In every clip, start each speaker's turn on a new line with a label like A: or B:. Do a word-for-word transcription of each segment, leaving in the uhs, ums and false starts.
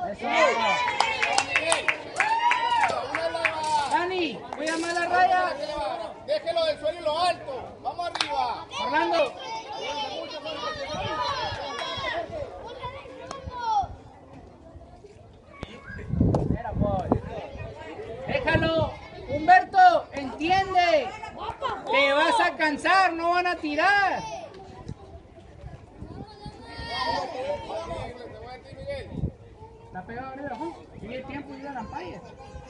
A: Eso. Dani, voy a llamar a la raya.
B: Déjelo del suelo y lo alto. Vamos arriba.
A: Orlando. Déjalo. Humberto, entiende. Te vas a cansar, no van a tirar. Está pegado arriba, ¿no? Sigue el tiempo y la lampaya.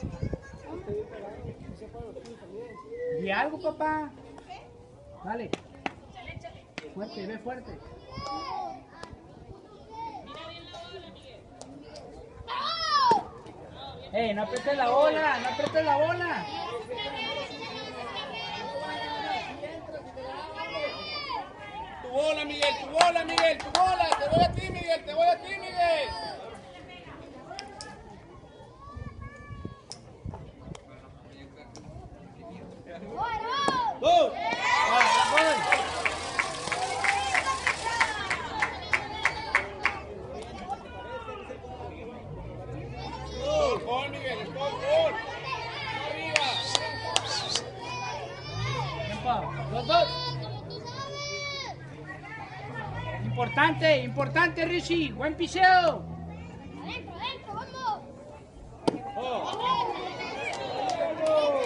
A: Y algo, papá. Dale. Fuerte, ve fuerte. ¡Ey, no apretes la bola! ¡No apretes la bola!
B: Tu bola, Miguel, tu bola, Miguel, tu bola. Te voy a ti, Miguel, te voy a ti, Miguel. ¡Dos! ¡Gol, gol, Miguel! ¡Gol, gol! ¡Arriba!
A: Tiempo. Los dos. Importante, importante, Richie. Buen piseo.
C: Adentro, adentro, vamos.
B: ¡Oh!